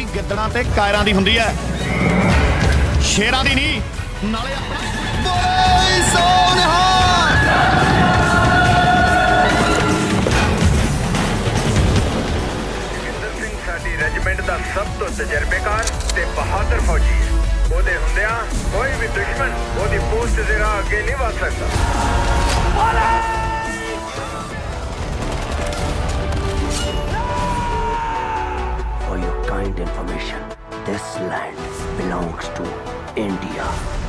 ਗਿੱਦੜਾਂ ਤੇ ਕਾਇਰਾਂ ਦੀ ਹੁੰਦੀ ਹੈ, ਸ਼ੇਰਾਂ ਦੀ ਨਹੀਂ। ਨਾਲੇ ਬੋਲੇ ਸੋਨਿਹਾ। ਜੋਗਿੰਦਰ ਸਿੰਘ ਸਾਡੀ ਰੈਜੀਮੈਂਟ ਦਾ ਸਭ ਤੋਂ ਤਜਰਬੇਕਾਰ ਤੇ ਬਹਾਦਰ ਫੌਜੀ ਹੈ। ਉਹਦੇ ਹੁੰਦਿਆਂ ਕੋਈ ਵੀ ਦੁਸ਼ਮਣ ਉਹਦੀ ਪੋਸਟ ਦੇ ਰਾਹ ਅੱਗੇ ਨਹੀਂ ਵੱਧ ਸਕਦਾ। For your kind information, this land belongs to India.